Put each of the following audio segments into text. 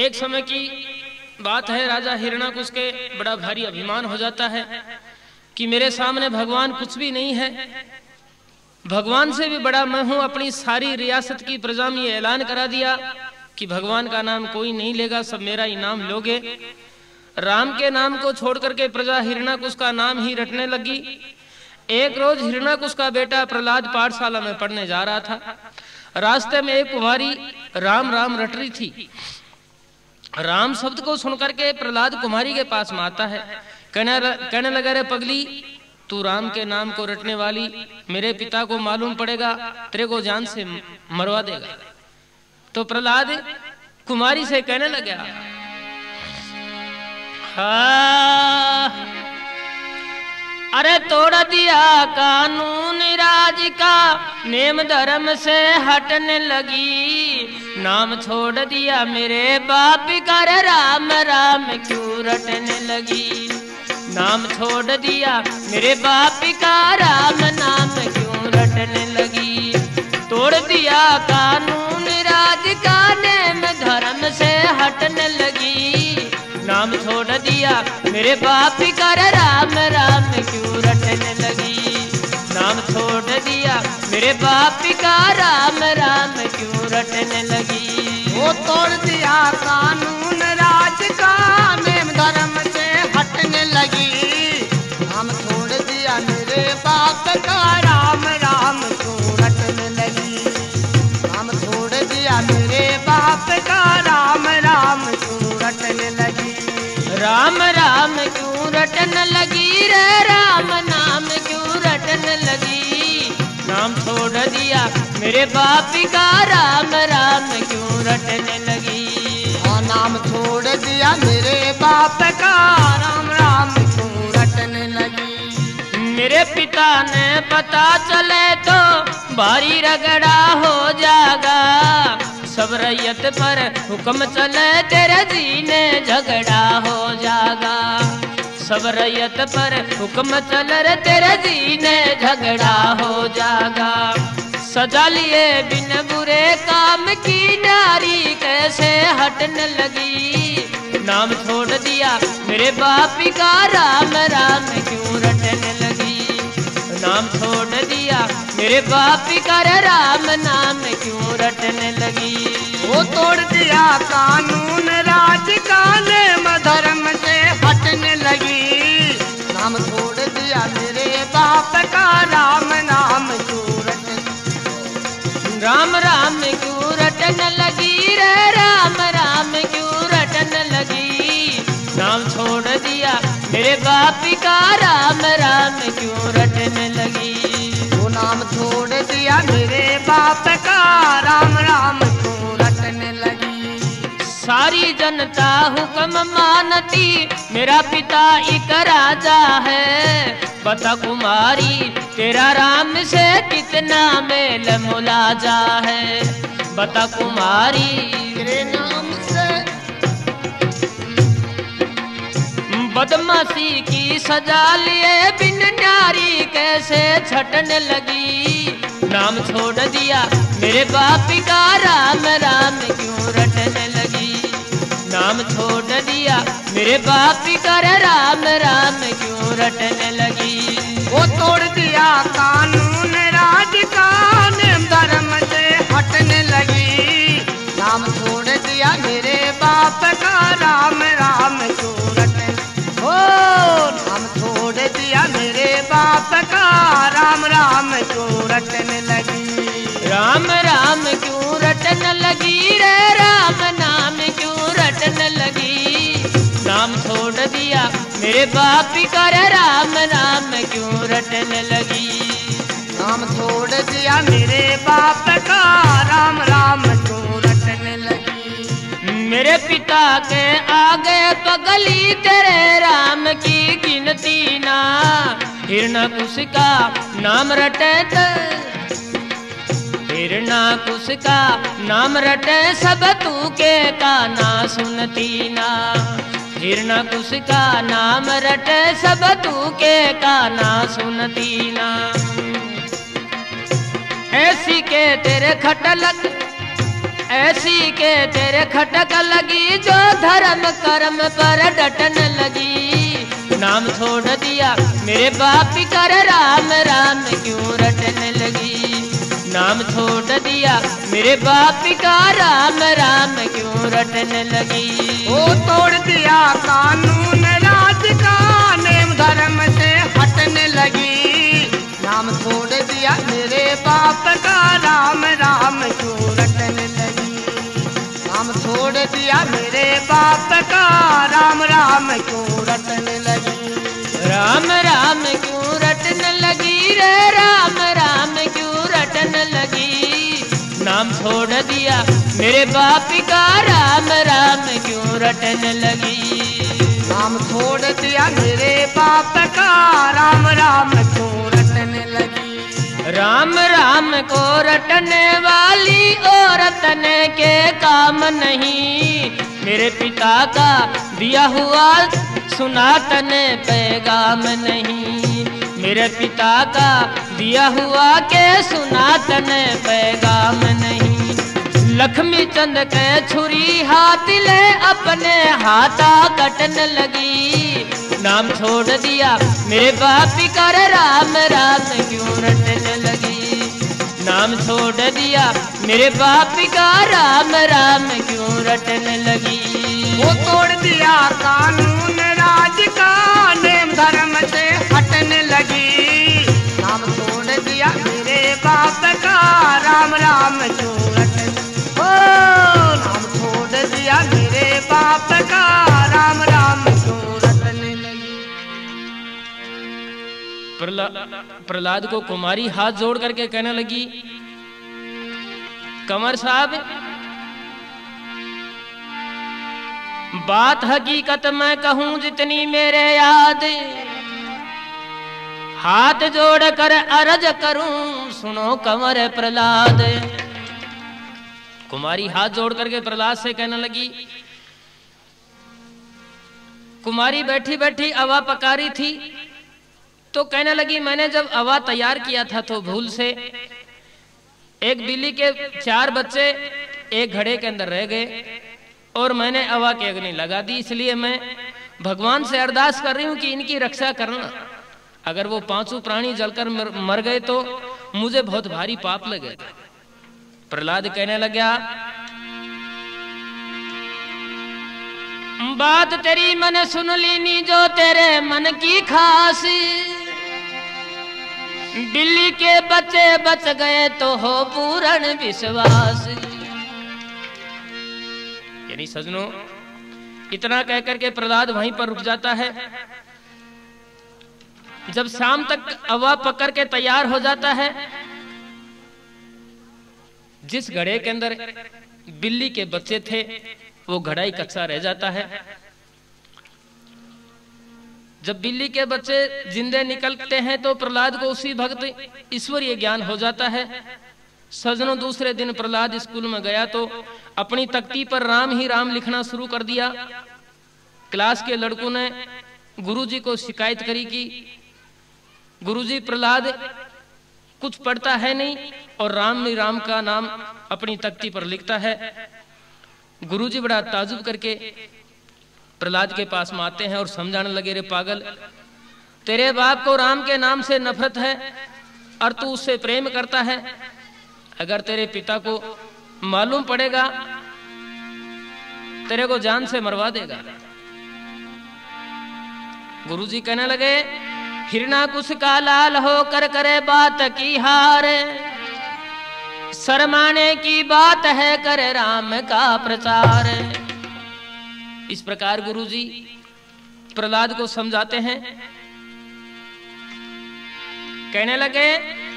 एक समय की बात है, राजा हिरण्याकुश के बड़ा भारी अभिमान हो जाता है कि मेरे सामने भगवान कुछ भी नहीं है, भगवान से भी बड़ा मैं हूं। अपनी सारी रियासत की प्रजा में ये ऐलान करा दिया कि भगवान का नाम कोई नहीं लेगा, सब मेरा ही नाम लोगे। राम के नाम को छोड़ करके प्रजा हिरण्याकुश का नाम ही रटने लगी। एक रोज हिरण्याकुश का बेटा प्रहलाद पाठशाला में पढ़ने जा रहा था। रास्ते में एक कुमारी राम राम रट रही थी। राम शब्द को सुनकर के प्रहलाद कुमारी के पास में आता है, कहने लगा, रे पगली, तू राम के नाम को रटने वाली, मेरे पिता को मालूम पड़ेगा, तेरे को जान से मरवा देगा। तो प्रहलाद कुमारी से कहने लगा, हाँ, अरे तोड़ दिया कानून राज का, नेम धर्म से हटने लगी, नाम छोड़ दिया मेरे बाप का, राम राम क्यों रटने लगी। नाम छोड़ दिया मेरे बाप का, राम नाम क्यों रटने लगी। तोड़ दिया कानून राज का, नेम धर्म से हटने लगी, नाम छोड़ दिया मेरे बाप का, राम राम क्यों रटने लगी। नाम छोड़ दिया मेरे बाप का, राम राम क्यों रटने लगी। वो तोड़ दिया कानून राज का, नेम धर्म से हटने लगी, नाम छोड़ दिया मेरे बाप का, राम राम क्यों रटने लगी। नाम छोड़ दिया मेरे बाप का, राम राम क्यों रटने लगी। राम राम क्यों रटने लगी रे, राम नाम क्यों रटने लगी। नाम छोड़ दिया मेरे बाप का, राम राम क्यों रटने लगी। और नाम छोड़ दिया मेरे बाप का, राम राम क्यों रटने लगी। मेरे पिता ने पता चले तो भारी रगड़ा हो जाएगा, सब रैयत पर हुक्म चले तेरे जीने झगड़ा हो जाएगा। सब रैयत पर हुक्म चले रे तेरे जीने झगड़ा हो जाएगा। सजा लिए बिन बुरे काम की, नारी कैसे हटने लगी। नाम छोड़ दिया मेरे बाप का, राम राम क्यों रटने लगी। नाम छोड़ दिया मेरे बाप का, राम नाम क्यों रटने लगी। वो तोड़ दिया कानून राज का, नेम धर्म से हटने लगी, नाम छोड़ दिया मेरे बाप का, राम नाम क्यों रटने। राम राम क्यों रटने लगी रे, राम राम क्यों रटने लगी। नाम छोड़ दिया मेरे बाप का, राम राम क्यों रटने लगी। वो नाम छोड़ दिया मेरे बाप का, राम राम क्यों रटने लगी। सारी जनता हुक्म मानती, मेरा पिता एक राजा है, बता कुमारी तेरा राम से कितना मेल मुलाजा है। बता कुमारी तेरे नाम से बदमाशी की सजा लिए बिन, नारी कैसे छटने लगी। नाम छोड़ दिया मेरे बाप का, राम राम क्यों रटने लगी। नाम छोड़ दिया मेरे बाप का, राम राम क्यों रटने लगी। वो तोड़ दिया कानून राज का, नेम धर्म से हटने लगी, नाम छोड़ दिया मेरे बाप का, राम राम क्यों रटने। ओ नाम छोड़ दिया मेरे बाप का, राम राम क्यों रटने लगी। राम राम क्यों रटने लगी रे, राम नाम क्यों रटने लगी। नाम छोड़ दिया मेरे बाप का, राम नाम क्यों रटने लगी। नाम छोड़ दिया मेरे बाप का, राम राम क्यों रटने लगी। मेरे पिता के आगे पगली, तेरे राम की गिनती ना। हिरण्याकुश का नाम रटे हिरण्याकुश का नाम रटे, सब तू के का ना सुनती ना। हिरण्याकुश का नाम रटे, सब तू के का ना सुनती ना। ऐसी के तेरे खटलक ऐसी के तेरे खटक लगी जो धर्म कर्म पर डटन लगी। नाम छोड़ दिया मेरे बाप कर राम राम क्यों रटन लगी। नाम छोड़ दिया मेरे बाप का राम राम क्यों रटन लगी। वो तोड़ दिया कानून राज का नेम धर्म से हटने लगी। नाम छोड़ दिया मेरे बाप का राम राम क्यों रटने लगी। नाम छोड़ दिया मेरे बाप का राम राम क्यों रटने लगी। राम राम क्यों रटन लगी रे राम राम क्यों रटन लगी। नाम छोड़ दिया मेरे बाप का राम राम क्यों रटन लगी। नाम छोड़ दिया मेरे बाप का राम राम क्यों रटने लगी। राम राम को रटने वाली औरत ने के काम नहीं। मेरे पिता का दिया हुआ सुनातन पैगाम नहीं। मेरे पिता का दिया हुआ के सुनातन पैगाम नहीं। लक्ष्मी चंद के छुरी हाथ ले अपने हाथा कटन लगी। नाम छोड़ दिया मेरे बाप कर राम राम क्यों रटने लगी। नाम छोड़ दिया मेरे बाप का राम राम क्यों रटने लगी। वो तोड़ दिया कानून राज का नेम धर्म से हटने लगी। नाम छोड़ दिया मेरे बाप का राम राम क्यों रटने। ओ नाम छोड़ दिया मेरे बाप का राम राम क्यों रटने लगी। प्रहलाद को कुमारी हाथ जोड़ करके कहने लगी, कंवर साहब बात हकीकत मैं कहूं जितनी मेरे याद। हाथ जोड़ कर अर्ज करूं सुनो कंवर प्रहलाद। कुमारी हाथ जोड़ करके प्रहलाद से कहने लगी। कुमारी बैठी बैठी अवा पका रही थी तो कहने लगी मैंने जब अवा तैयार किया था तो भूल से एक बिल्ली के 4 बच्चे एक घड़े के अंदर रह गए और मैंने अवा की अग्नि लगा दी। इसलिए मैं भगवान से अरदास कर रही हूं कि इनकी रक्षा करना। अगर वो 5 प्राणी जलकर मर गए तो मुझे बहुत भारी पाप लगेगा। प्रहलाद कहने लगा, बात तेरी मैंने सुन ली नी जो तेरे मन की खास। बिल्ली के बच्चे बच गए तो हो पूर्ण विश्वास। यानी सजनों इतना कह करके प्रहलाद वहीं पर रुक जाता है। जब शाम तक अवा पकड़ के तैयार हो जाता है, जिस घड़े के अंदर बिल्ली के बच्चे थे वो घड़ा ही कच्चा रह जाता है। जब बिल्ली के बच्चे जिंदे निकलते हैं तो प्रहलाद को उसी भक्त ईश्वरीय ज्ञान हो जाता है। सजनों दूसरे दिन प्रहलाद स्कूल में गया तो अपनी तख्ती पर राम ही राम लिखना शुरू कर दिया। क्लास के लड़कों ने गुरुजी को शिकायत करी कि गुरुजी प्रहलाद कुछ पढ़ता है नहीं और राम ही राम का नाम अपनी तख्ती पर लिखता है। गुरुजी बड़ा ताजुब करके प्रहलाद के पास में आते हैं और समझाने लगे, रे पागल, तेरे बाप को राम के नाम से नफरत है और तू उससे प्रेम करता है। अगर तेरे पिता को मालूम पड़ेगा तेरे को जान से मरवा देगा। गुरुजी कहने लगे, हिरणाकुश का लाल होकर करे बात की हार। शर्माने की बात है करे राम का प्रचार। इस प्रकार गुरुजी प्रहलाद को समझाते हैं। कहने लगे,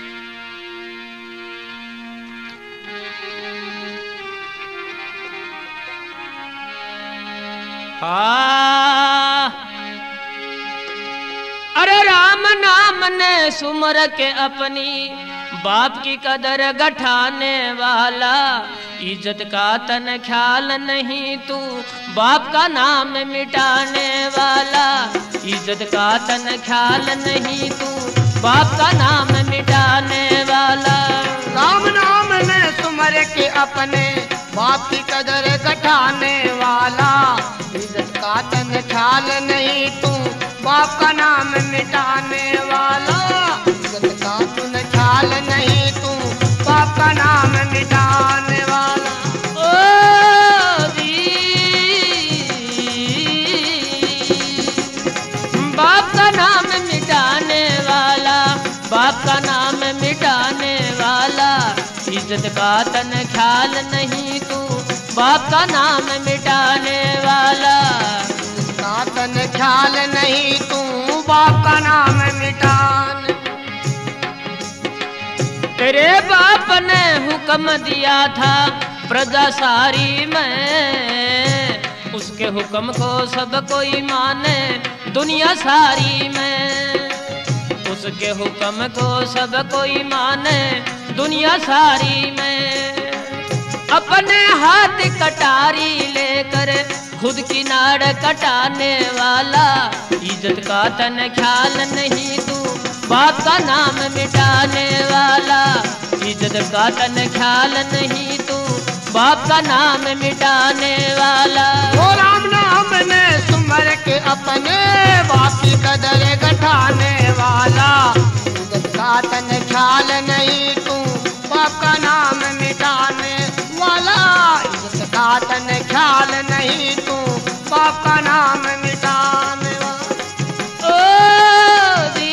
अरे राम नाम ने सुमर के अपनी बाप की कदर गठाने वाला। इज्जत का तन ख्याल नहीं तू बाप का नाम मिटाने वाला। इज्जत का तन ख्याल नहीं तू बाप का नाम मिटाने वाला। राम नाम ने सुमर के अपने बाप की कदर घटाने वाला, इज्जत का तन ख्याल नहीं तू बाप का नाम मिटाने वाला, इज्जत का तन ख्याल नहीं तू बाप का नाम मिटाने वाला। ओ दी बाप का नाम मिटाने वाला, बाप का नाम मिटाने वाला, इज्जत का तन ख्याल नहीं तू बाप का नाम मिटाने वाला, का तन ख्याल नहीं तू बाप का नाम मिटाने। तेरे बाप ने हुक्म दिया था प्रजा सारी में, उसके हुक्म को सब कोई माने दुनिया सारी में, उसके हुक्म को सब कोई माने दुनिया सारी में। अपने हाथ कटारी लेकर खुद की नाड़ कटाने वाला, इज्जत का तन ख्याल नहीं तू बाप का नाम मिटाने वाला, इज्जत का तन ख्याल नहीं तू बाप का नाम मिटाने वाला। ओ राम नाम ने सुमर के अपने बाप की कदर घटाने वाला, इज्जत का तन ख्याल नहीं तू बाप का नाम मिटाने वाला, इज्जत का तन ख्याल नहीं तू बाप का नाम मिटाने वाला। ओ दी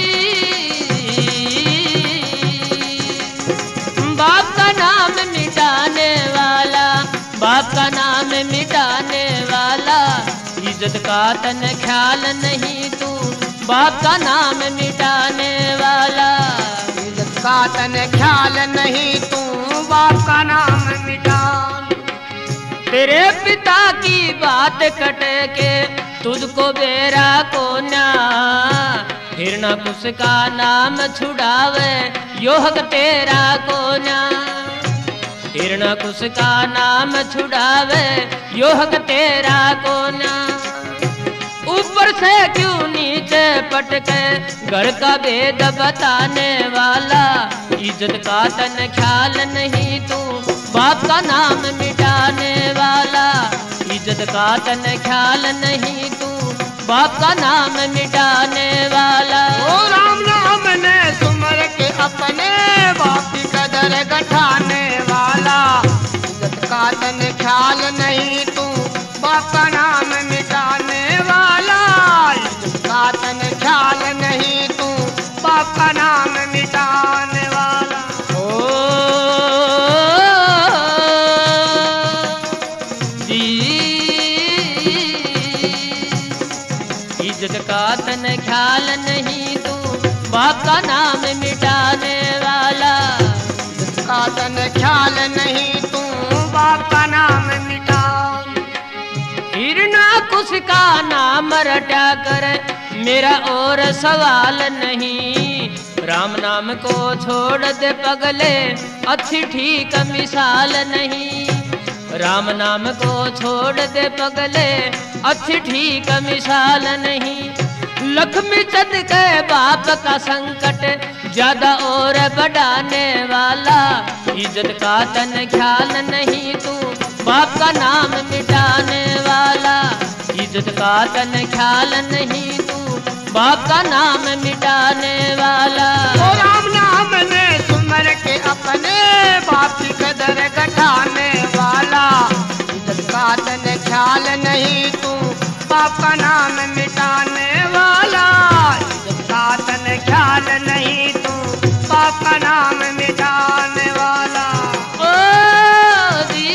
बाप का नाम मिटाने वाला, बाप का नाम मिटाने वाला, इज्जत का तन ख्याल नहीं तू बाप का नाम मिटाने वाला, इज्जत का तन ख्याल नहीं तू बाप का नाम मिटाने। तेरे पिता की बात कट के तुझको बेरा को ना, हिरणाकुश का नाम छुड़ावे यो हक तेरा को ना, हिरणाकुश का नाम छुड़ावे यो हक तेरा को ना। ऊपर से क्यों नीचे पटके घर का भेद बताने वाला, इज्जत का तन ख्याल नहीं तू बाप का नाम मिटाने वाला, इज्जत का तन ख्याल नहीं तू बाप का नाम मिटाने वाला। ओ राम नाम ने सुमर के अपने बाप की कदर घटाने वाला, इज्जत का तन ख्याल नहीं तू बाप का नाम मिटाने वाला, इज्जत का तन ख्याल नहीं तू बाप का नाम मिटाने वाला। इज्जत का तन ख्याल नहीं तू बाप का नाम मिटाने वाला, इज्जत का तन ख्याल नहीं तू बाप का नाम मिटाने। हिरणाकुश का नाम रटा कर मेरा और सवाल नहीं, राम नाम को छोड़ दे पगले अच्छी ठीक मिसाल नहीं, राम नाम को छोड़ दे पगले अच्छी ठीक मिसाल नहीं। लक्ष्मी चंद के बाप का संकट ज्यादा और बढ़ाने वाला, इज्जत का तन ख्याल नहीं तू बाप का नाम मिटाने वाला, इज्जत का तन ख्याल नहीं तू बाप का नाम मिटाने वाला। ओ राम नाम ने सुमर के अपने बाप की कदर घटाने वाला, इज्जत का तन ख्याल नहीं तू बाप का नाम मिटाने वाला, इज्जत का तन ख्याल नहीं तू बाप का नाम मिटाने वाला। ओ दी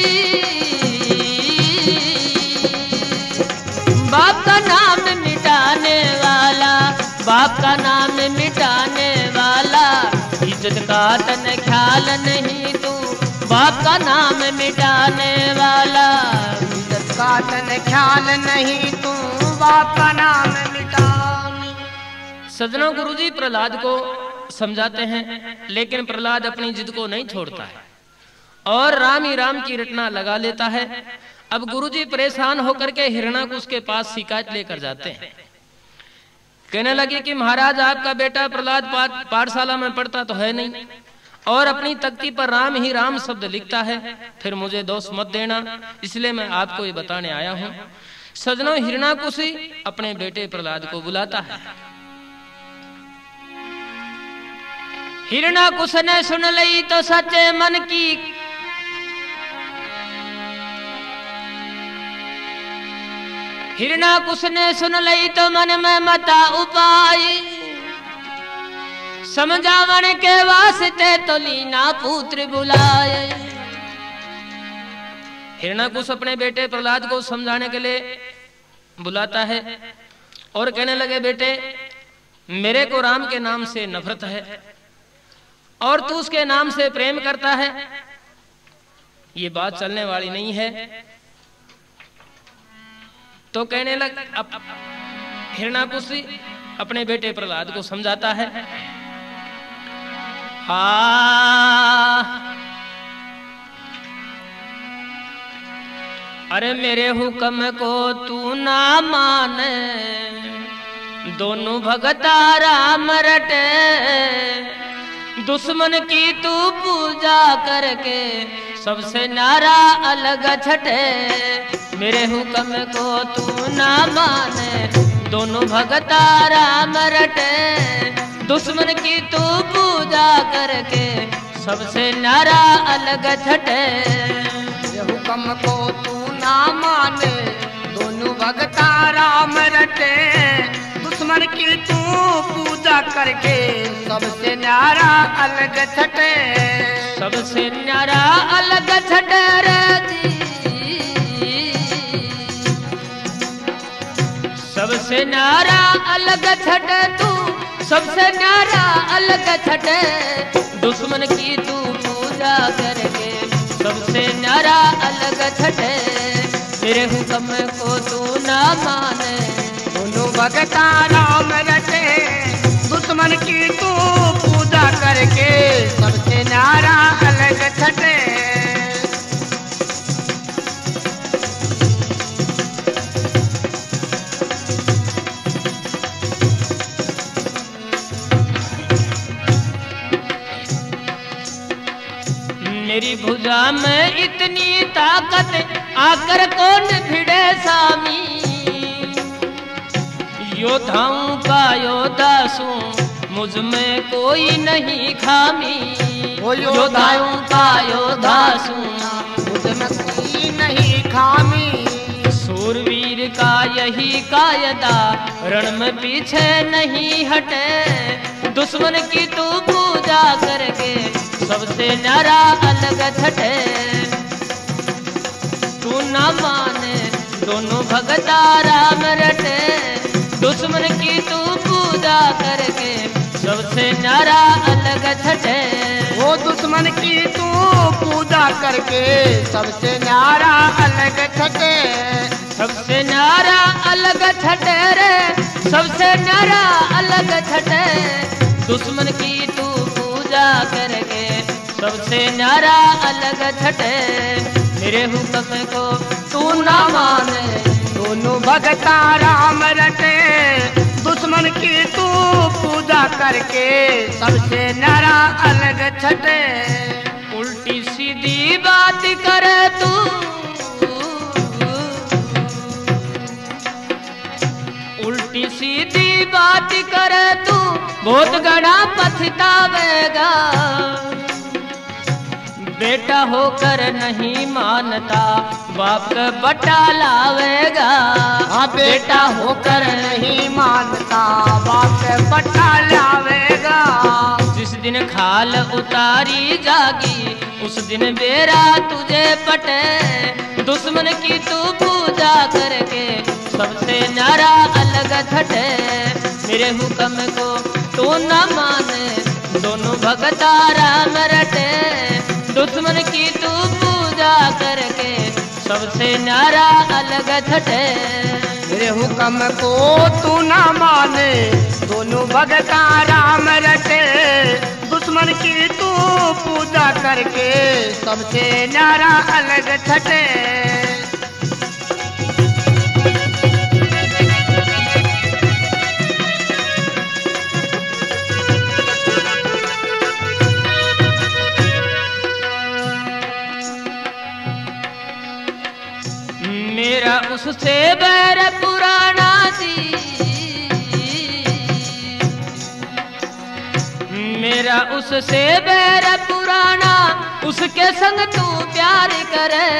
बाप का नाम मिटाने वाला, बाप का नाम मिटाने वाला, इज्जत का तन ख्याल नहीं तू बाप का नाम मिटाने वाला, इज्जत का तन ख्याल नहीं तू बाप का नाम मिटाने। सज्जनों, गुरुजी प्रहलाद को समझाते हैं, लेकिन प्रहलाद अपनी जिद को नहीं छोड़ता है और राम ही राम की रटना लगा लेता है। अब गुरुजी परेशान होकर के हिरणाकुश के पास शिकायत लेकर जाते हैं, कहने लगे कि महाराज आपका बेटा प्रहलाद पाठशाला में पढ़ता तो है नहीं, और अपनी तख्ती पर राम ही राम शब्द लिखता है, फिर मुझे दोष मत देना, इसलिए मैं आपको ये बताने आया हूं। सजनों, हिरणाकुश अपने बेटे प्रहलाद को बुलाता है। हिरणाकुश ने सुन ली तो सच्चे मन की, हिरणाकुश ने सुन ली तो मन में मता उपाय, समझावन के वास्ते तो लीना पुत्र बुलाए। हिरणाकुश अपने बेटे प्रहलाद को समझाने के लिए बुलाता है और कहने लगे, बेटे मेरे को राम के नाम से नफरत है और तू उसके नाम से प्रेम करता है, ये बात चलने वाली नहीं है। तो कहने लग, अब हिरणाकुश अपने बेटे प्रहलाद को समझाता है, अरे मेरे हुक्म को तू ना माने, दोनों भगता राम रटे, दुश्मन की तू पूजा करके सबसे नारा अलग छटे। मेरे हुक्म को तू ना माने, दोनों भगता राम रटे, दुश्मन की तू पूजा करके सबसे नारा अलग छटे। हुक्म को तू ना माने, दोनों भगता राम रटे, दुश्मन की तू पूजा करके सबसे न्यारा अलग छटे। सबसे न्यारा अलग छटे रे जी, सबसे न्यारा अलग छटे तू, सबसे न्यारा अलग छटे, दुश्मन की तू पूजा करके सबसे न्यारा अलग छटे। तेरे हुक्म को तू ना माने, दोनों भगता राम रटे, दुश्मन की तू पूजा करके सबसे न्यारा अलग छटे। मेरी भुजा में इतनी ताकत, आकर कौन भिड़े सामी, योद्धाओं का योद्धा सूं, मुझ में कोई नहीं खामी। योद्धाओं का योद्धा सूं, मुझ में कोई नहीं खामी। सूरवीर का यही कायदा, रण में पीछे नहीं हटे, दुश्मन की तू पूजा करके सबसे न्यारा अलग छटे। तू ना माने, दोनों भगता राम रटे, दुश्मन की तू पूजा करके सबसे न्यारा अलग छटे। वो दुश्मन की तू पूजा करके सबसे न्यारा अलग छटे। सबसे न्यारा अलग छटे रे, सबसे न्यारा अलग छटे, दुश्मन की तू पूजा करके सबसे न्यारा अलग छटे। मेरे हुक्म को तू ना माने, दोनों भगता राम रटे, दुश्मन की तू पूजा करके सबसे न्यारा अलग छटे। उल्टी सीधी बात करे तू, उल्टी सीधी बात करे तू, बहुत गड़ा पछतावेगा। बेटा होकर नहीं मानता, बाप का बटा लावेगा। हाँ, बेटा होकर नहीं मानता, बाप का बटा लावेगा। जिस दिन खाल उतारी जागी, उस दिन बेरा तुझे पटे, दुश्मन की तू पूजा करके सबसे न्यारा अलग छटे। मेरे हुक्म को तू न माने, दोनों भगता राम रटे, दुश्मन की तू पूजा करके सबसे न्यारा अलग छटे। मेरे हुक्म को तू ना माने, दोनों भगता राम रटे, दुश्मन की तू पूजा करके सबसे न्यारा अलग छटे। उससे बैर पुराना, उसके संग तू प्यार करे।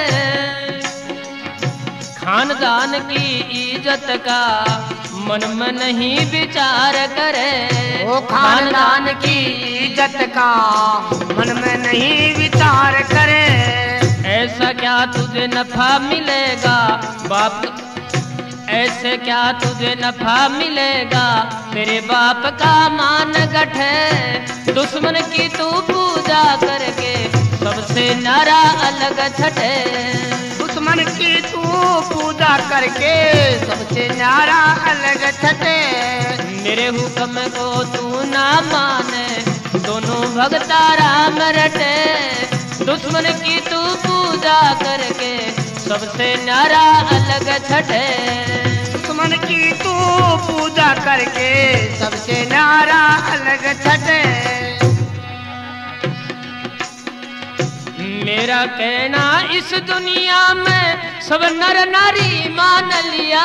खानदान की इज्जत का मन में नहीं विचार करे। ओ खानदान की इज्जत का मन में नहीं विचार करे। ऐसा क्या तुझे नफा मिलेगा बाप, ऐसे क्या तुझे नफा मिलेगा, तेरे बाप का मान गठे। दुश्मन की तू पूजा करके सबसे न्यारा अलग छठे। दुश्मन की तू पूजा करके सबसे न्यारा अलग छठे। मेरे हुक्म को तू ना माने, दोनों भगता राम रटे। दुश्मन की तू पूजा करके सबसे न्यारा अलग छठे। दुश्मन की तू पूजा करके सबसे न्यारा अलग छठे। मेरा कहना इस दुनिया में सब नर नारी मान लिया।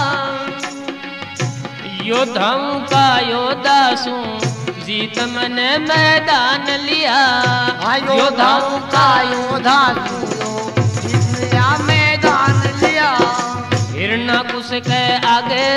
योद्धाओं का योद्धा सू जीत मैंने मैदान लिया। योद्धाओं का योद्धा सुनो जिसया मैदान लिया। हिरणाकुश के आगे,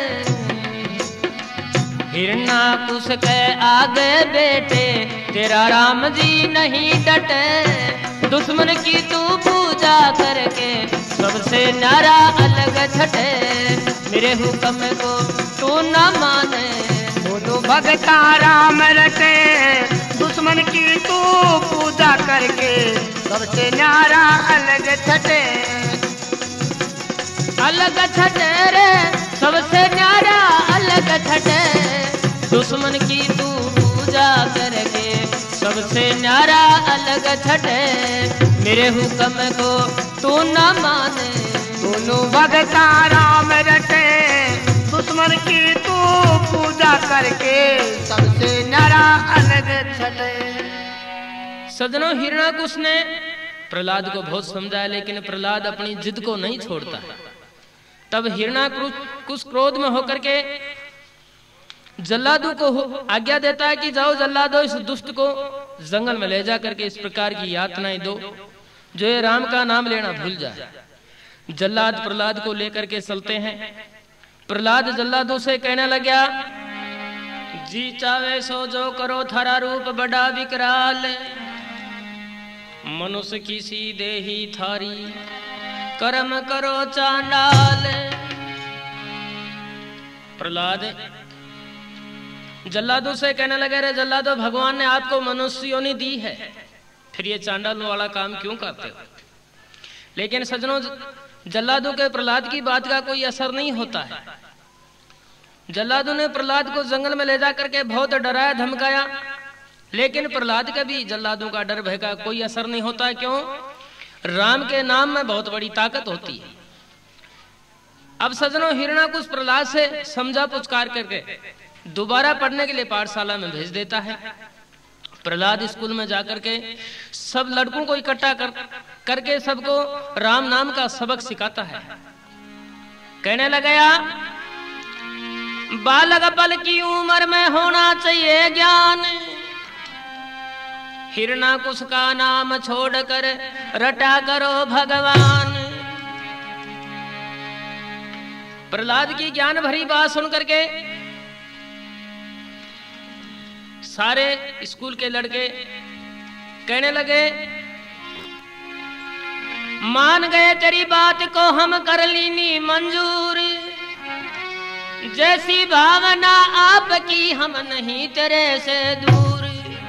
हिरणाकुश के आगे बेटे तेरा राम जी नहीं डटे। दुश्मन की तू पूजा करके सबसे न्यारा अलग छठे। मेरे हुक्म को तू न माने, दोनों भगता राम रटे। दुश्मन की तू पूजा करके सबसे न्यारा अलग छठे। अलग छठे रे सबसे न्यारा अलग छठे। दुश्मन की तू पूजा करके सबसे न्यारा अलग छठे। मेरे हुक्म को तू न माने, दोनों भगता राम रटे। दुश्मन की तू पूजा करके सबसे न्यारा अलग छठे। सजनों, हिरणाकुश ने प्रहलाद को बहुत समझाया, लेकिन प्रहलाद अपनी जिद को नहीं छोड़ता है। तब हिरणाकुश क्रोध में होकर के जल्लादों को आज्ञा देता है कि जाओ जल्लादो, इस दुष्ट को जंगल में ले जा करके इस प्रकार की यातनाएं दो जो ये राम का नाम लेना भूल जाए। जल्लाद प्रहलाद को लेकर के चलते हैं। प्रहलाद जल्लादों से कहने लगा, जी चावे सो जो करो, थारा रूप बड़ा विकराल। मनुष्य की सी देही थारी, कर्म करो चांडाल। प्रहलाद जल्लादों से कहने लगे, रे जल्लादो, भगवान ने आपको मनुष्य योनि दी है, फिर ये चांडाल वाला काम क्यों करते हो? लेकिन सजनों, जल्लादों के प्रहलाद की बात का कोई असर नहीं होता है। जल्लादों ने प्रहलाद को जंगल में ले जाकर के बहुत डराया धमकाया, लेकिन प्रहलाद का भी जल्लादों का डर भय का कोई असर नहीं होता है। क्यों? राम के नाम में बहुत बड़ी ताकत होती है। अब सजनों, हिरणाकुश प्रहलाद से समझा पुचकार करके दोबारा पढ़ने के लिए पाठशाला में भेज देता है। प्रहलाद स्कूल में जाकर के सब लड़कों को इकट्ठा करके सबको राम नाम का सबक सिखाता है। कहने लगा, बालक पल की उम्र में होना चाहिए ज्ञान। हिरणाकुश का नाम छोड़कर रटा करो भगवान। प्रहलाद की ज्ञान भरी बात सुन करके सारे स्कूल के लड़के कहने लगे, मान गए तेरी बात को हम कर लीनी मंजूर। जैसी भावना आपकी हम नहीं तेरे से दूर।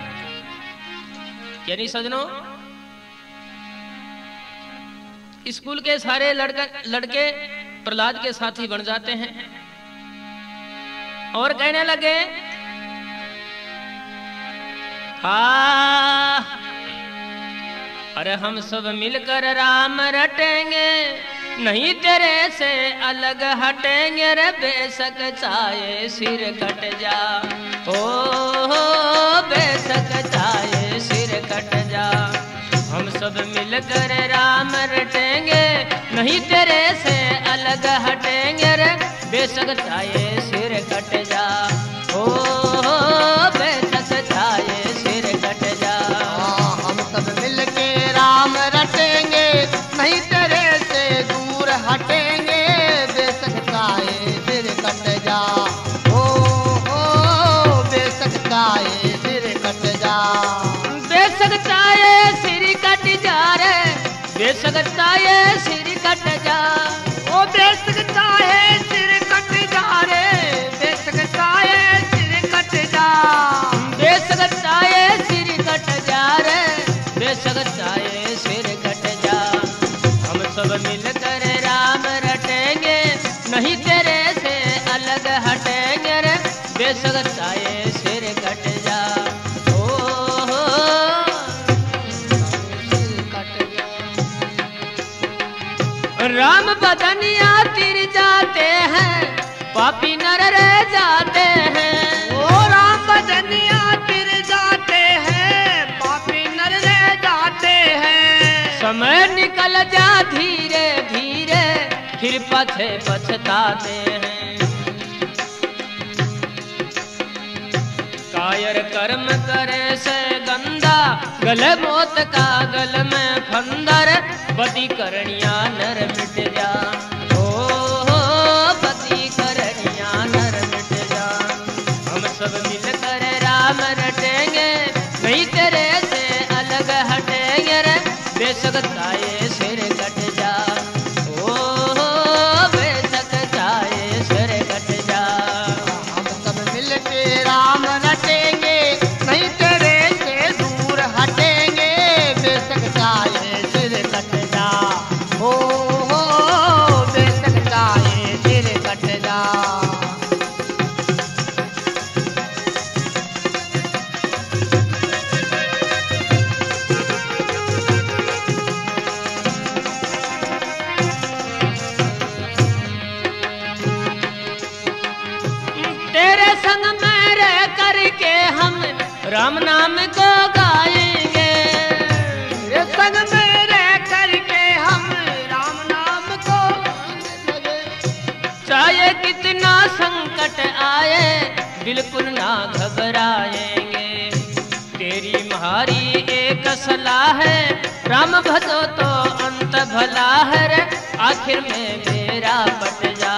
यानी सजनों, स्कूल के सारे लड़के प्रहलाद के साथी बन जाते हैं और कहने लगे, हाँ, अरे हम सब मिलकर राम रटेंगे, नहीं तेरे से अलग हटेंगे। रे बेशक चाहे सिर कट जा, ओ बेशक चाहे सिर कट जा, हम सब मिलकर राम रटेंगे, नहीं तेरे से अलग हटेंगे। रे बेशक चाहे सिर कट जा, ओ बेशक चाहे सिर बेशक चाहे सिर कट जा, ओ बेशक चाहे सिर कट जा रे, बेशक चाहे सिर कट जा, बेशक चाहे सिर कट जा रे, बेशक चाहे सिर कट जा। हम सब मिलकर राम रटेंगे, नहीं तेरे से अलग हटेंगे रे, बेशक चाहे सिर कट जा। राम बदनिया तिर जाते हैं, पापी नर रह जाते हैं। ओ राम बदनिया तिर जाते हैं, पापी नर रह जाते हैं। समय निकल जा धीरे धीरे, फिर पछे पछताते हैं। कायर कर्म करे से गंदा, गले मौत का गल में फंदर, बदी करनिया नर मिट जा, ओ बदी करनिया नर मिट जा। हम सब मिलकर राम रटेंगे, नहीं तेरे से अलग हटेंगे रे, बेशक चाहे सिर कट जा, ओ बेशक चाहे सिर कट जा। हम सब मिलके राम रटेंगे, नहीं तेरे से दूर हटेंगे, बेशक चाहे सिर कट जा, हो बेशक चाहे सिर कट जा। तेरे संग में रह करके हम राम नाम को गाएंगे, तेरे संग में रह करके हम राम नाम को चाहे कितना संकट आए, बिल्कुल ना घबराएंगे। तेरी हमारी एक सलाह है, राम भजो तो अंत भला है रे, आखिर में मेरा बट जा,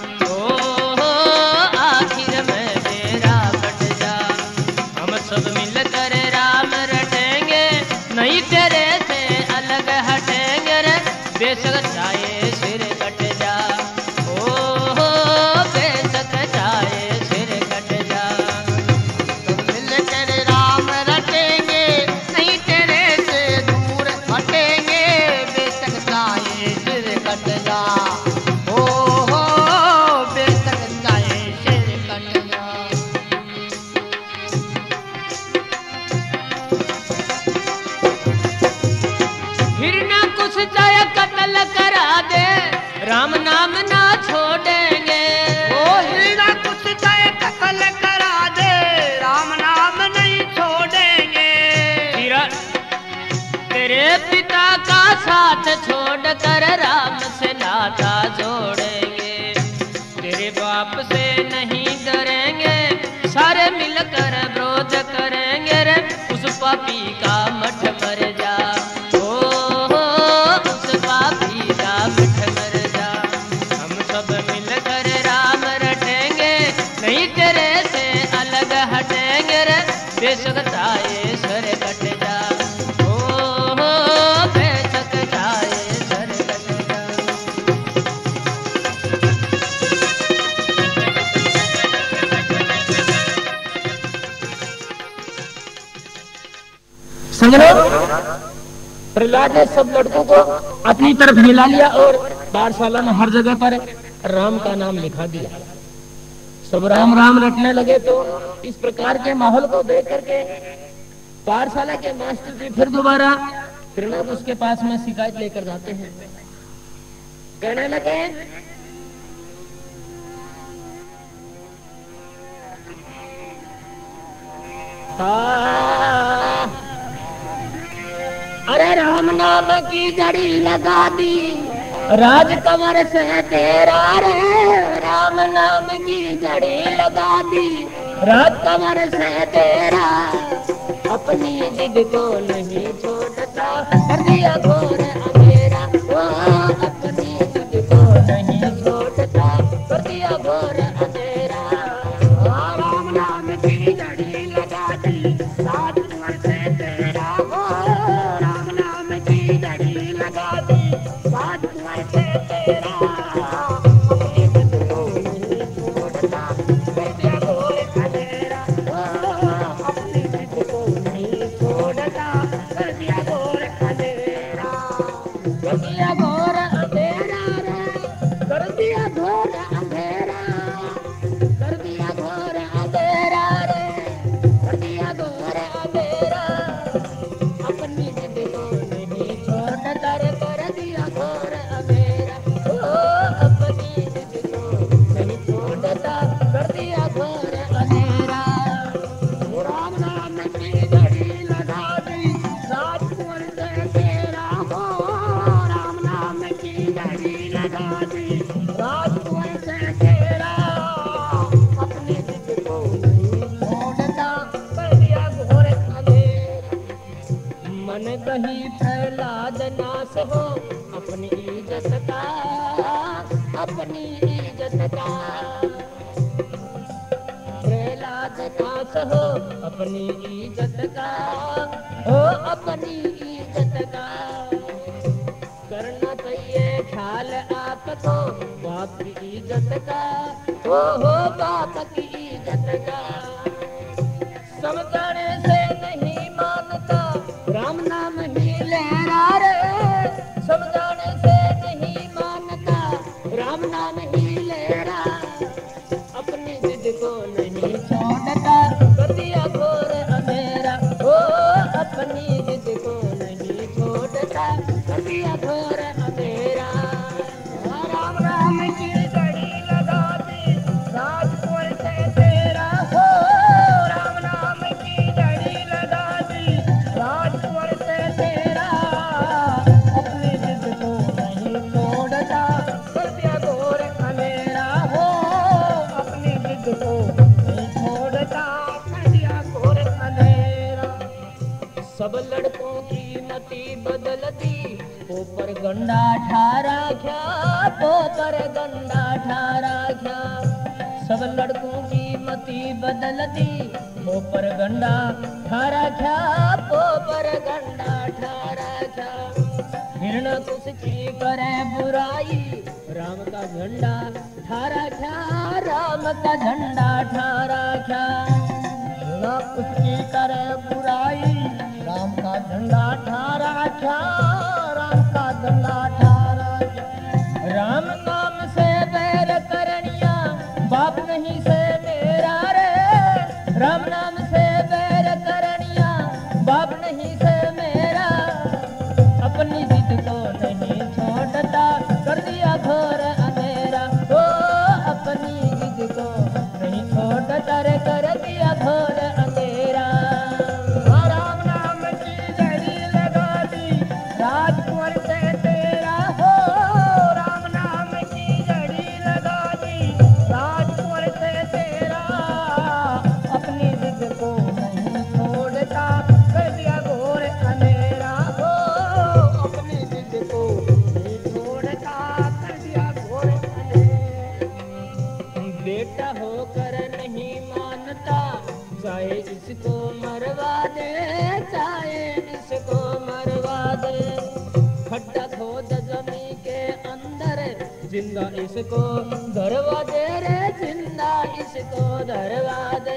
आखिर में मेरा बट जा। हम सब मिलकर राम रटेंगे, नहीं तेरे से अलग हटेंगे रे, बेशक चाहे सिर कट जा, ओ बेशक चाहे सिर कट जा। सब मिलकर राम रटेंगे, नहीं तेरे से दूर हटेंगे, बेशक चाहे सिर कट जा, हो बेशक चाहे सिर कट जा। फिर ना कुछ चाहे कत्ल करा दे, राम नाम ना छोड़ेंगे। ओ हिरना कुछ चाहे कत्ल करा दे, राम नाम नहीं छोड़ेंगे। तेरे पिता का साथ छोड़ कर राम से नाता जोड़ेंगे, तेरे बाप से नहीं डरेंगे, सारे मिलकर विरोध करेंगे रे, उस पापी का मठ मर जा, उस पापी का मठ मर जा। हम सब मिलकर राम रटेंगे, नहीं तेरे से अलग हटेंगे रे, बेशक चाहे सर कट जा, बेशक चाहे सर कट जा। समझो, प्रहलाद ने सब लड़कों को अपनी तरफ मिला लिया और पाठशाला में हर जगह पर राम का नाम लिखा दिया। सब राम राम रटने लगे। तो इस प्रकार के माहौल को देख करके पाठशाला के मास्टर जी फिर दोबारा त्रिलोक उसके पास में शिकायत लेकर जाते हैं। कहने लगे, अरे राम नाम की जड़ी लगा दी, राज कमर से तेरा रे, राम नाम की जड़ी लगा दी, राज कमर से तेरा, अपनी जिद को नहीं छोड़ता, कर दिया घोर अंधेरा, वो अपनी जिद को नहीं छोड़ता, कर दिया घोर अंधेरा। राम नाम की जड़ी लगा दी, राज कमर से तेरा, वो राम नाम की जड़ी लगा दी, इज्जत का। प्रहलाद दास हो अपनी इज्जत का, हो अपनी इज्जत का। करना चाहिए ख्याल आपको बाप की इज्जत का, हो बाप की इज्जत का। समझाने से नहीं मानता राम नाम ही लहरा रे, समझाने से नहीं मानता राम नाम ही लहरा। अपनी जिद को नहीं छोड़ता कर दिया घोर अंधेरा, ओ अपनी जिद को नहीं छोड़ता कर दिया घोर अंधेरा। राम राम की घड़ी लगा दी राजपुर से तेरा, हो राम नाम की घड़ी लगा दी राजपुर से तेरा। अपनी जिद को नहीं छोड़ता कर दिया घोर अंधेरा, हो अपनी जिद को नहीं छोड़ता कर दिया घोर अंधेरा। सब लड़कों की मति बदल दी, ऊपर गंडा ठारा क्या, ऊपर गंडा ठारा क्या। सब लड़कों की मति बदल दी, ऊपर गंडा ठारा क्या, ऊपर गंडा ठारा क्या। हिरण कुछ की करे बुराई, राम का झंडा ठारा क्या, राम का झंडा ठारा क्या। ना उसकी करे बुराई राम का झंडा ठारा क्या, राम का झंडा ठारा क्या। राम नाम से बैर करनिया बाप नहीं से मेरा रे, राम नाम से बैर करनिया बाप नहीं से मेरा। अपनी जिद को नहीं छोड़ता कर दिया घोर अंधेरा, ओ अपनी जिद को नहीं छोड़ता रे कर दिया घोर अंधेरा। राम नाम की घड़ी लगा दी राजपुर से तेरा, हो राम नाम की घड़ी लगा दी राजपुर से तेरा। अपनी जिद को नहीं छोड़ता कर दिया घोर अंधेरा, हो अपनी जिद को नहीं छोड़ता कर दिया घोर अंधेरा। बेटा होकर नहीं मानता, चाहे इसको मरवा दे, चाहे इसको मरवा दे। खड्डा खोद जमी के अंदर, जिंदा इसको धरवा दे रे, जिंदा इसको धरवा दे।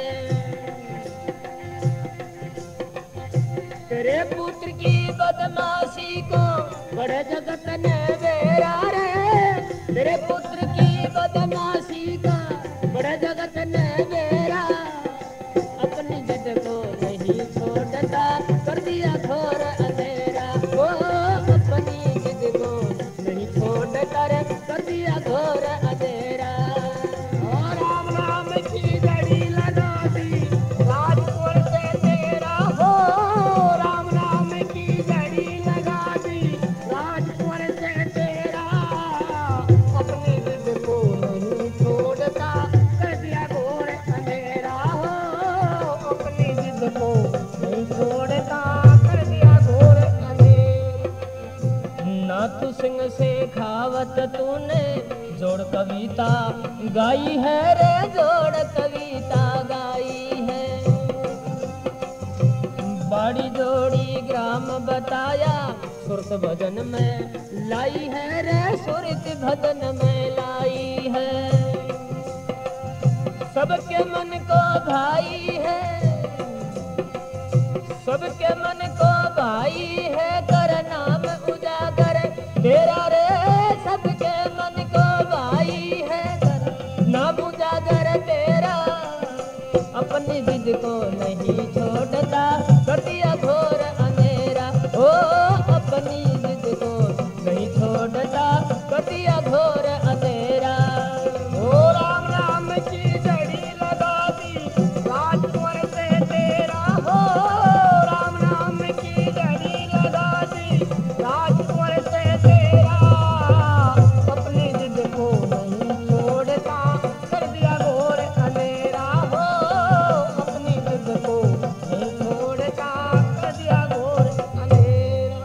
तेरे पुत्र की बदमाशी को बड़े जगत ने बेरा रे, तेरे पुत्र की बदमाशी का बड़े जगत ने बेरा। अपनी जिद को नहीं छोड़ता कर दिया घोर अंधेरा, ओ अपनी जिद को नहीं छोड़ता रे कर दिया घोर अंधेरा। राम नाम की घड़ी लगा दी राजपुर से तेरा, हो राम नाम की घड़ी लगा दी राजपुर से तेरा। अपनी जिद को नहीं छोड़ता कर दिया घोर अंधेरा, हो अपनी जिद को नहीं छोड़ता कर दिया घोर अंधेरा। नाथू सिंह से खावत तूने जोड़ कविता गाई है रे, जोड़ कविता गाई है। बाड़ी जोड़ी ग्राम बताया सुरत भजन में लाई है रे, सुरत भजन में लाई है। सबके मन को भाई है, सबके मन को भाई है, कर नाम उजागर तेरा रे। सबके मन को भाई है, कर नाम उजागर तेरा। अपनी जिद को नहीं छोड़ता कर दिया घोर अंधेरा, ओ अपनी जिद को नहीं छोड़ता कर दिया घोर अंधेरा। ओ राम नाम की घड़ी लगा दी राजपुर से तेरा, हो राम नाम की घड़ी लगा दी राजपुर से तेरा। अपनी जिद को नहीं छोड़ता कर दिया घोर अंधेरा, हो अपनी जिद को नहीं छोड़ता कर दिया घोर अंधेरा।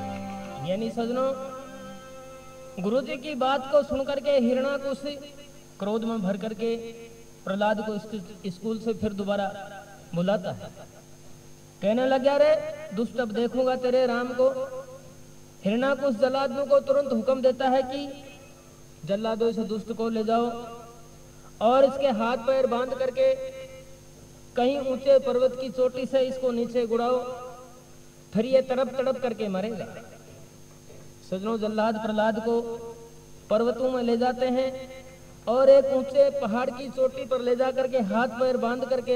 यानी सजनों, गुरु जी की बात को सुनकर के हिरणाकुश क्रोध में भर करके प्रहलाद को स्कूल से फिर दोबारा बुलाता है। कहने लगा, रे दुष्ट, अब देखूंगा तेरे राम को। हिरणाकुश जल्लादों को तुरंत हुक्म देता है कि जल्लादों इस दुष्ट को ले जाओ और इसके हाथ पैर बांध करके कहीं ऊंचे पर्वत की चोटी से इसको नीचे गुड़ाओ, फिर ये तड़प तड़प करके मरेगा। सजनों, जल्लाद प्रहलाद को पर्वतों में ले जाते हैं और एक ऊंचे पहाड़ की चोटी पर ले जा करके हाथ पैर बांध करके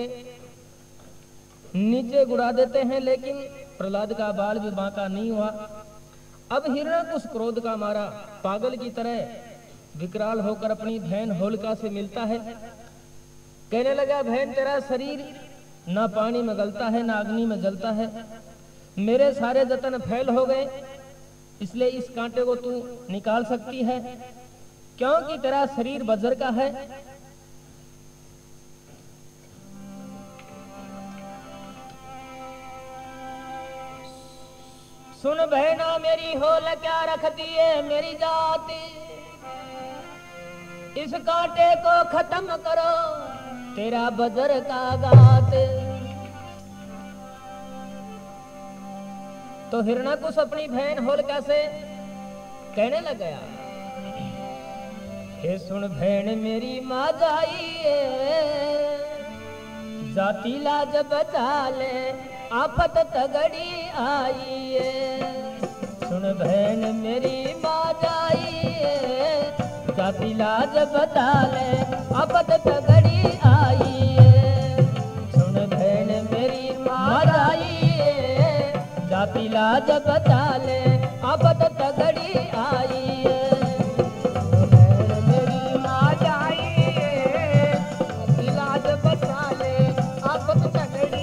नीचे गुड़ा देते हैं, लेकिन प्रहलाद का बाल भी बांका नहीं हुआ। अब हिरणाकुश क्रोध का मारा पागल की तरह विकराल होकर अपनी बहन होलिका से मिलता है। कहने लगा, बहन तेरा शरीर ना पानी में गलता है ना अग्नि में जलता है, मेरे सारे जतन फैल हो गए, इसलिए इस कांटे को तू निकाल सकती है क्योंकि तेरा शरीर वज्र का है। सुन बहना मेरी होल क्या रख दिए मेरी जाति, इस कांटे को खत्म करो तेरा वज्र का गात। तो हिरणाकुश अपनी बहन होलिका से कहने लग गया, हे सुन बहन मेरी माँ जाइए, जाति लाज बचा ले आफत तगड़ी आइए। सुन बहन मेरी माँ जाइए, जाति लाज बचा ले आफत तगड़ी आइए। सुन बहन मेरी माँ जाइए, जाति लाज बचा ले आफत तगड़ी आइए। बहन मेरी माँ जाइए, जाति लाज बचा ले आफत तगड़ी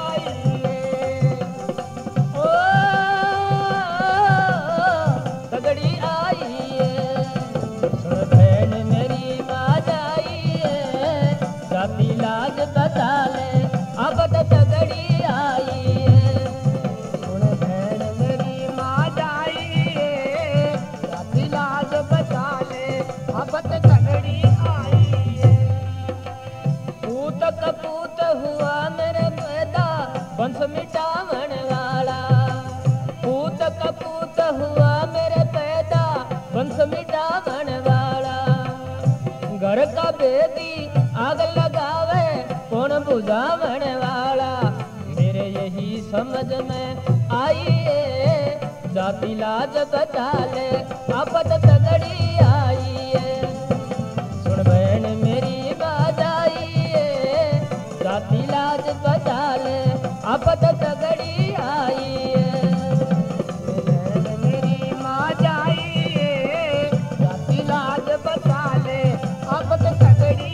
लाज बचा ले आफत तगड़ी आइए। सुन बहन मेरी माँ जाइए, जाति लाज बचा ले आफत तगड़ी आइए। पूत कपूत हुआ मेरे पैदा वंश मिटावन वाला, पूत कपूत हुआ मेरे पैदा वंश मिटावन वाला। घर का बेदी आग लगावे कौन बुझावन वाला, मेरे यही समझ में आइए, जाति लाज बचा ले आफत तगड़ी आइए। सुन बहन मेरी बात आइए, जाति लाज बचा ले आफत तगड़ी आइए। बहन मेरी माँ जाइए, जाति लाज बचा ले आफत तगड़ी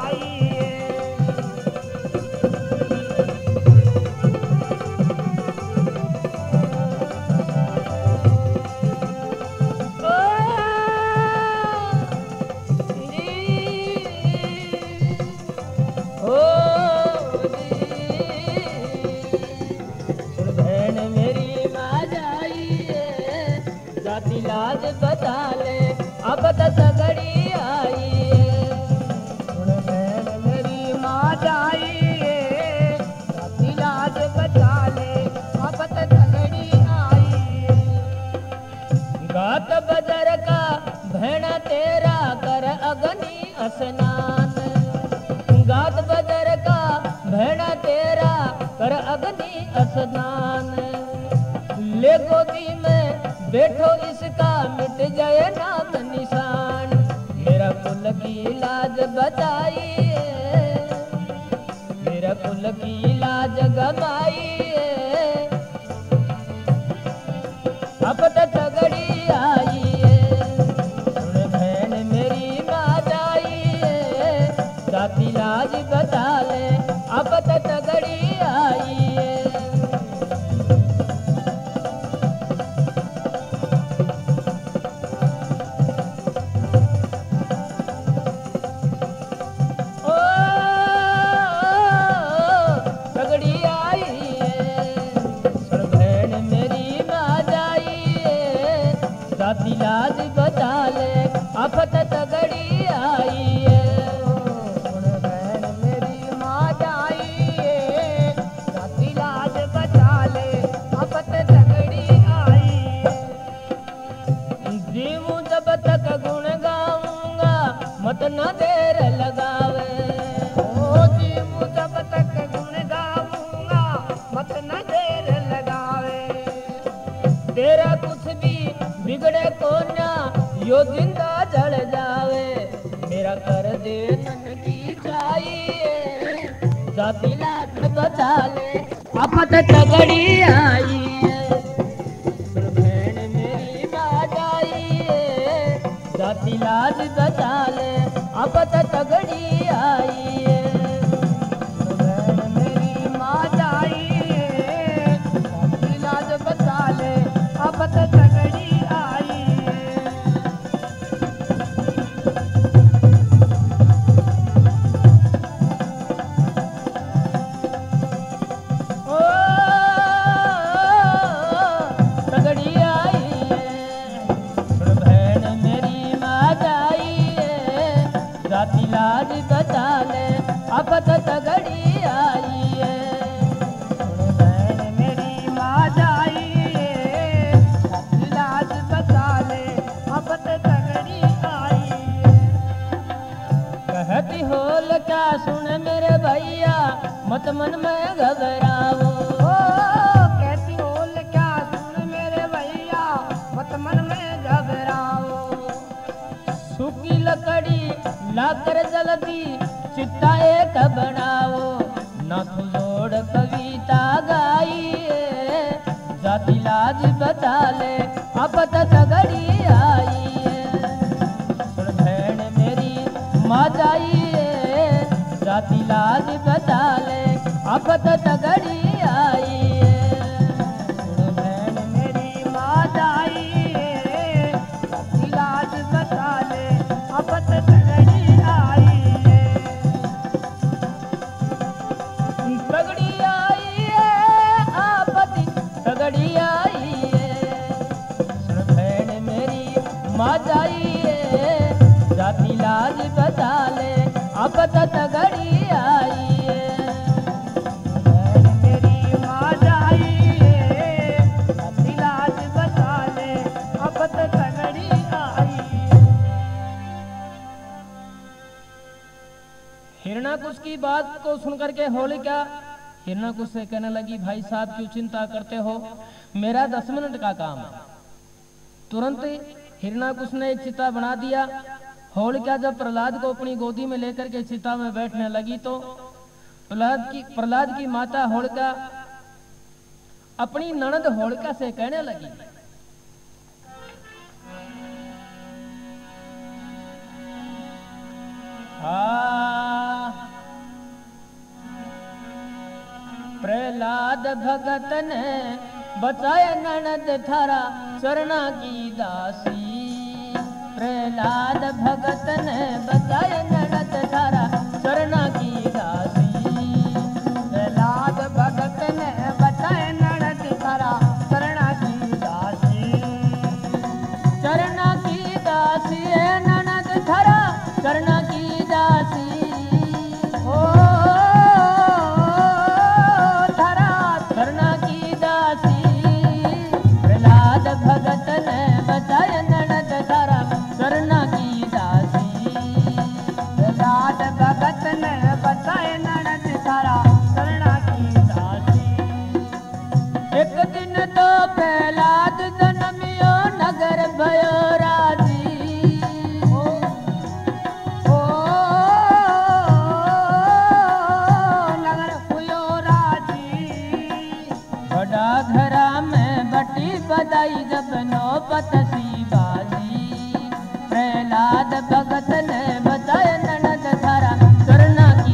लाज बचा ले आफत तगड़ी आइए। सुन बहन मेरी माँ जाइए, जाति लाज बचा ले आफत तगड़ी आइए। गात बजर का भेड़ा तेरा कर अग्नि स्नान, गात बजर का भेड़ा तेरा कर अग्नि स्नान। ले गोदी में बैठो इसका मिट जाए नाम निशान, मेरा कुल की लाज बचाइए, मेरा कुल की लाज गवाइए। आफत तगड़ी आइए। सुन बहन मेरी माँ जाइए, जाति लाज बचा ले आफत तगड़ी आइए। जाति लाज बचा ले आफत तगड़ी आइए। लगावे। ओ जी मुँह जब तक गुण गाऊंगा मत न देर लगावे। तेरा कुछ भी बिगड़े को ना यो जिंदा जल जावे। मेरा कर दे ननकी चाहिए जाति लाज बचा ले आफत तगड़ी आई है। बहन मेरी बात आई है जाति लाज बचा ले आफत तगड़ी आई है। बहन मेरी माँ जाई इलाज बचा ले आफत तगड़ी आई। ओ तगड़ी आई है बहन मेरी माँ जाई है जाति लाज बचा ले आफत तगड़ी आई है। बहन मेरी माँ जाई इलाज बचा ले आफत तगड़ी आई। कहती होल क्या सुन मेरे भैया मत मन में घबराओ। ओ कहती होल क्या सुन मेरे भैया मत मन में घबराओ। सूखी लकड़ी लाकर जल्दी चिट्टा एक बनाओ। ना तू जोड़ कविता गाइए जाति लाज बचा ले आफत तगड़ी आई है। सुन बहन मेरी माँ जाइए जाति लाज बचा ले आफत तगड़ी आई है। सुन बहन मेरी माँ जाई इलाज बचा ले आफत तगड़ी आई। तगड़ी आई है आपत्ति तगड़ी आई है। सुन बहन मेरी माँ जाइए जाति लाज बचा ले आफत तगड़ी आई है। बहन मेरी माँ जाई इलाज बचा ले आफत तगड़ी आई। हिरणाकुश की बात को सुनकर के होलिका हिरणाकुश से कहने लगी, भाई साहब क्यों चिंता करते हो, मेरा 10 मिनट का काम है। तुरंत हिरणाकुश ने एक चिता बना दिया। होलिका जब प्रहलाद को अपनी गोदी में लेकर के चिता में बैठने लगी तो प्रहलाद की माता होलिका अपनी ननद होलिका से कहने लगी, प्रहलाद भगत ने बचाया ननद थारा चरना की दासी। प्रहलाद भगत ने बचाया ननद थारा चरना की दासी। प्रहलाद भगत ने बचाए ननद थारा चरना की दासी। चरना की दासी है ननद थारा चरना की दासी। ओ थारा चरना की दासी। प्रहलाद भगत ने बचाया ननद थारा चरना की दासी। प्रहलाद भगत ने बचाए ननद थारा चरना की दासी। एक दिन तो प्रहलाद जन्मियो नगर भयो राजी। ओ नगर हुयो राजी। बड़ा घरा में बटी बधाई जब नौबत सी बाजी। प्रहलाद भगत ने बचाया ननद थारा चरना की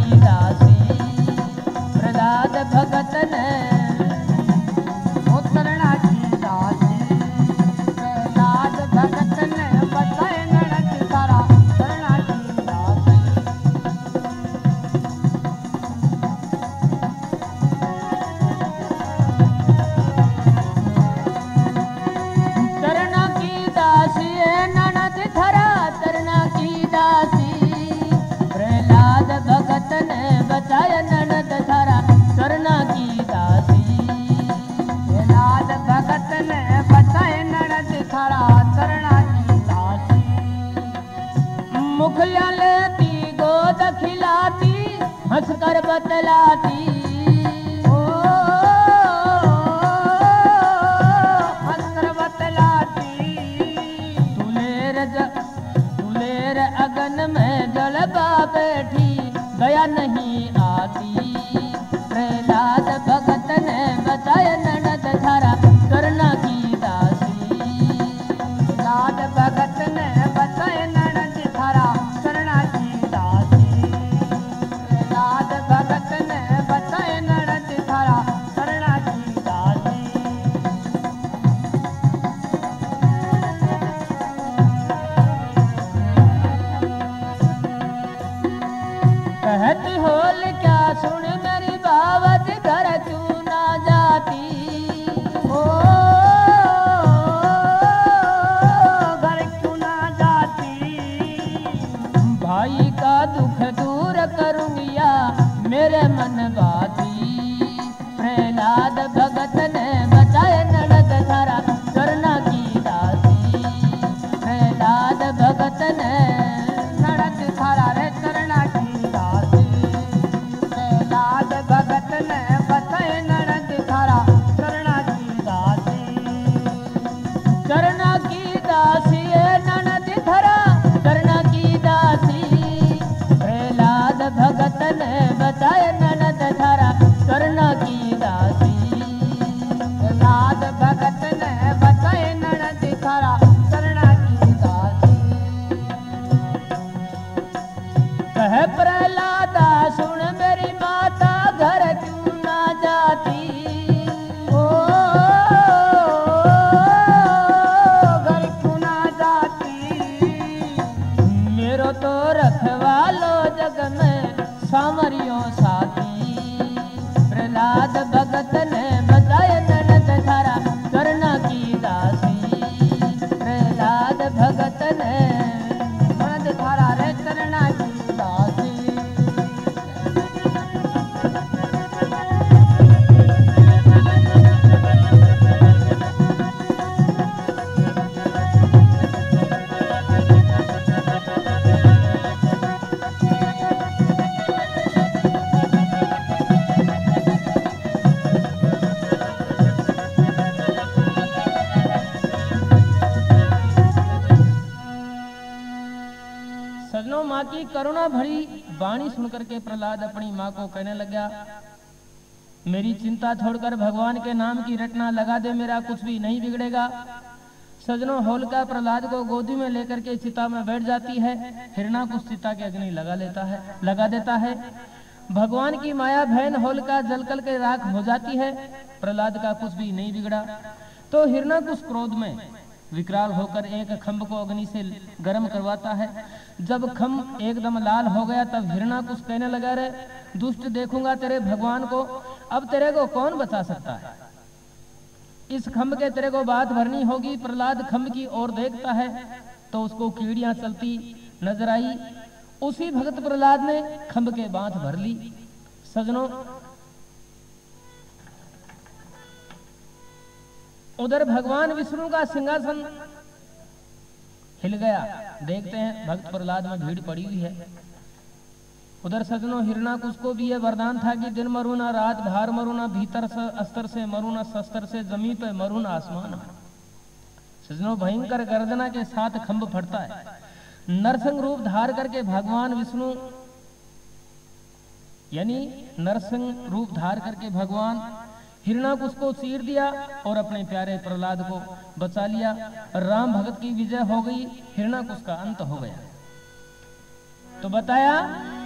बतलाती अस्त्र बतलाती तुलेर अगन में जलवा बैठी दया नहीं आती प्रहलाद भगत ने बताया ननद धारा करना की दासी लाद भगत ने बताए ननद धारा करना की दासी लाद भगत ने बताए ननद धारा करना की दासी कहती होल क्या सुन मेरी बावत घर क्यों ना जाती ओ घर क्यों ना जाती भाई का दुख दूर करूंगिया मेरे मन बाती प्रहलाद भगत ने बताए ननद धारा करना की दासी प्रहलाद भगत ने ननद धारा रे करना की दासी प्रहलाद भगत ने बताए ननद धारा करना की दासी करना की दासी ननद धरा करना की दासी प्रहलाद भगत ने बताए ननद धरा करना की दासी प्रहलाद भगत ने बताए ननद धारा करना की दासी कह प्रहलादा सुन मेरी माता घर क्यों ना जाती ओ घर क्यों ना जाती मेरो तो रखवालो जग में सामरियों साथी प्रहलाद भगत ने बताए ननद धारा करना की दासी प्रहलाद भगत ने ननद धारा रे करना की दासी सजनों माँ की करुणा भरी वाणी सुनकर के प्रहलाद अपनी माँ को कहने लगा मेरी चिंता छोड़कर भगवान के नाम की रटना लगा दे मेरा कुछ भी नहीं बिगड़ेगा। सजनों होलिका प्रहलाद को गोदी में लेकर के चिता में बैठ जाती है। हिरणाकुश चिता के अग्नि लगा देता है। भगवान की माया बहन होलिका जलकर के राख हो जाती है। प्रहलाद का कुछ भी नहीं बिगड़ा तो हिरणाकुश क्रोध में विकराल होकर एक खंभ को अग्नि से गर्म करवाता है। जब खंभ एकदम लाल हो गया तब हिरणाकुश कहने लगा रे दुष्ट देखूंगा तेरे भगवान को, अब तेरे को कौन बचा सकता है। इस खंभ के तेरे को बात भरनी होगी। प्रहलाद खंभ की ओर देखता है तो उसको कीड़ियां चलती नजर आई। उसी भगत प्रहलाद ने खंभ के बात भर ली। सजनों उधर भगवान विष्णु का सिंहासन हिल गया। देखते हैं भक्त प्रहलाद में भीड़ पड़ी हुई है। उधर सजनों हिरणाकुश को भी यह वरदान था कि दिन मरू ना, रात बाहर मरू ना, भीतर से अस्तर से मरू ना, शस्त्र से जमीन पे मरू ना, आसमान में। सजनों भयंकर गर्जना के साथ खंभ फटता है। नरसिंह रूप धार करके भगवान विष्णु यानी नरसिंह रूप धार करके भगवान हिरणाकुश को चीर दिया और अपने प्यारे प्रहलाद को बचा लिया। राम भगत की विजय हो गई, हिरणाकुश का अंत हो गया। तो बताया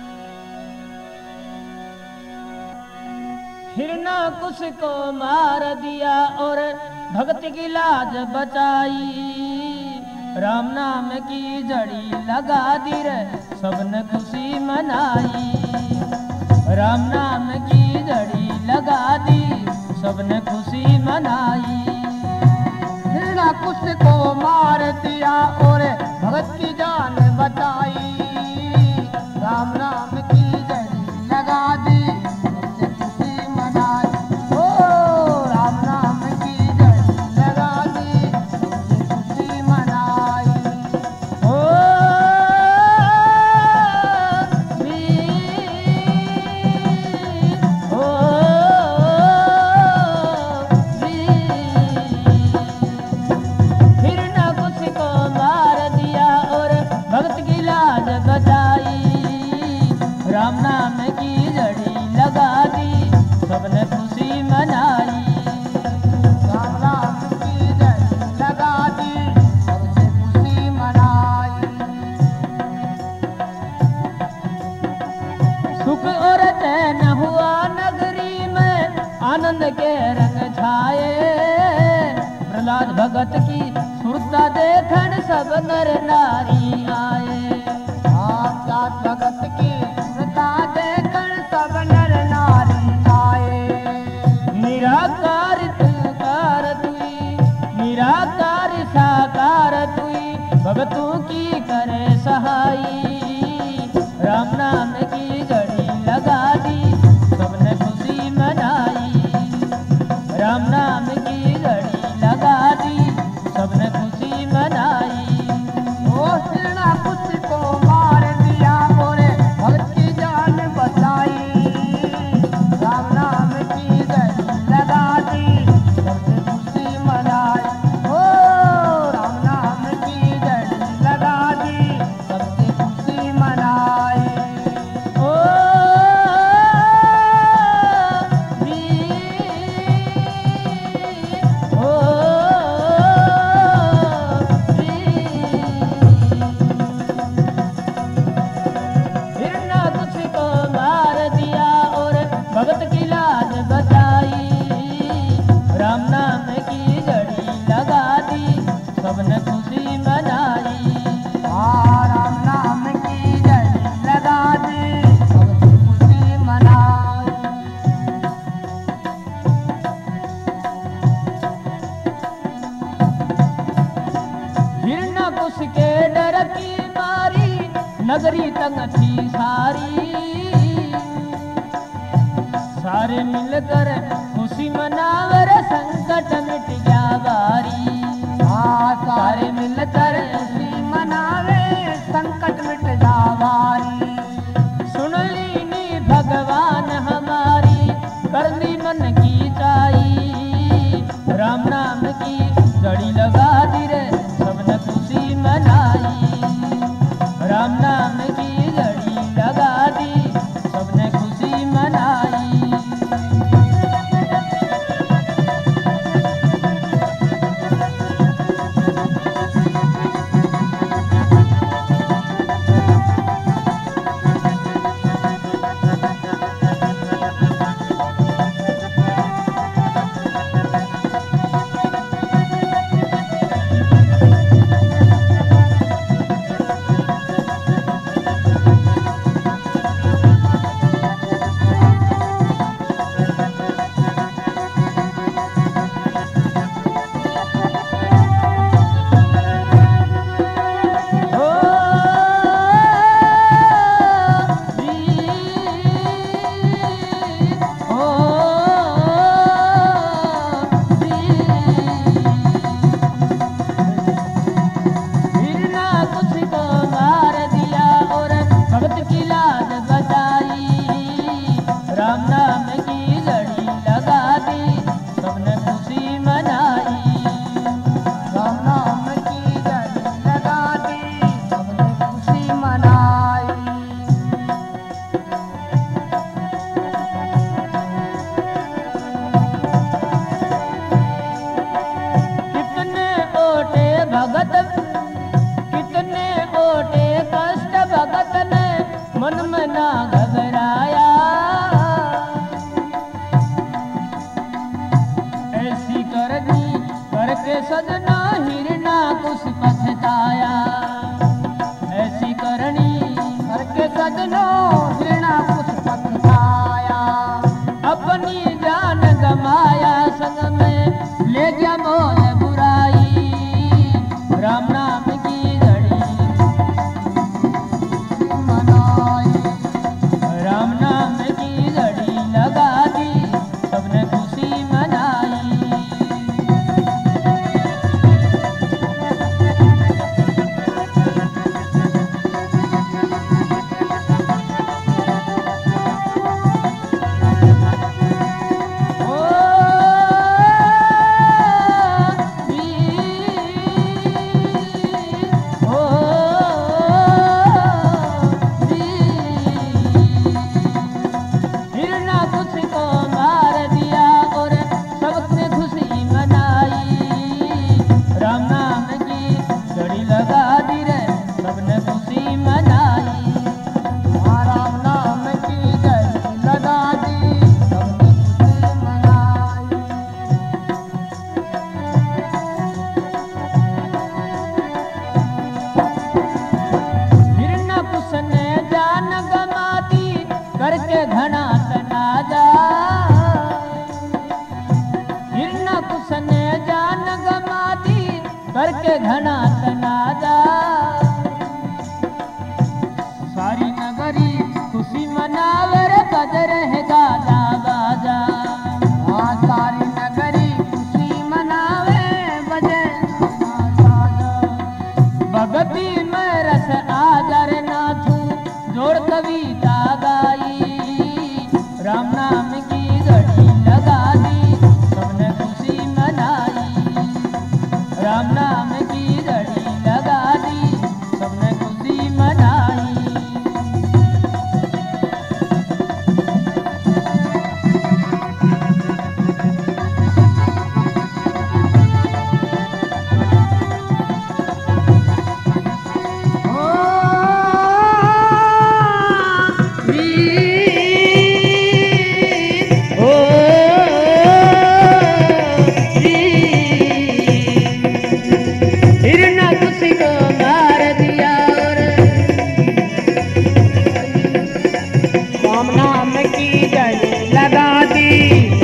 हिरणाकुश को मार दिया और भगत की लाज बचाई। राम नाम की जड़ी लगा दी रे सबने खुशी मनाई। राम नाम की जड़ी लगा दी सबने खुशी मनाई। हिरणाकुश को मार दिया और भगत की जान बचाई। राम नाम की जड़ी लगा दी सबने खुशी मनाई। ओ राम नाम की जड़ी लगा दी सबने खुशी मनाई। वीर राम नाम की जड़ी लगा दी, सबने खुशी मनाई। राम नाम की जड़ी लगा दी, सबसे खुशी मनाई। सुख और चैन हुआ नगरी में, आनंद के रंग छाए। प्रहलाद भगत की सुरता देखन सब नर नारी आए। प्रहलाद भगत की सुरता देखन सब नर नारी आए। निराकार तुकार तुई, निराकार साकार तुई, भगतों की करे सहाई। राम नाम की जड़ी लगा दी, सबने खुशी मनाई। राम नाम की जड़ी लगा दी, सबने खुशी मनाई। ओ हिरणाकुश को मार दिया और भगत की जान बचाई। राम नाम की जड़ी लगा दी, सबसे खुशी मनाई। ओ राम नाम की जड़ी लगा दी, सबसे खुशी मनाई। ओ हिरणाकुश को मार दिया और भगत की लाज बचाई। राम नाम की जड़ी लगा दी, सबने खुशी मनाई। राम नाम की जड़ी लगा दी, सबसे खुशी मनाई। हिरणाकुश के डर की मारी, नगरी तंग थी सारी। सारे मिलकर खुशी मनावर, संकट मिट गया बारी। सारे मिलकर खुशी मनावे, संकट मिट जावारी। सुन लीनी भगवान हमारी, कर ली मन की चाई। राम नाम की जड़ी लगा दी रे, सबने खुशी मनाई। राम नाम की जड़ी लगा दी, सबने खुशी मनाई। सजना हिरणाकुश पछताया, ऐसी करनी करके सजनो हिरणाकुश पछताया। अपनी जान गमाया, संग में ले गया मोल बुराई। राम नाम की घड़ी मनाई, राम नाम की घड़ी लगा दी, सबने खुशी मनाई। करके घना तनाजा सारी नगरी खुशी मनावे रे बज रहे गाजा बाजा। हाँ सारी नगरी खुशी मनावे बजे गाजा। भगती में रस आजा रे नाथू जोड़ कविता गाई राम नाम की घड़ी लगा दी सबने खुशी मनाई। राम नाम की घड़ी लगा दी सबने खुशी मनाई। राम नाम की जड़ी लगा दी